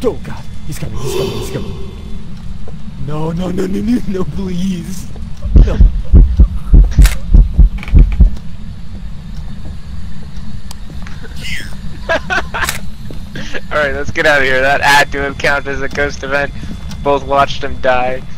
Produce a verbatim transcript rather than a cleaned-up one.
Oh god, he's coming, he's coming, he's coming. No, no, no, no, no, no, please. No. Alright, let's get out of here. That ad to him counted as a ghost event. Both watched him die.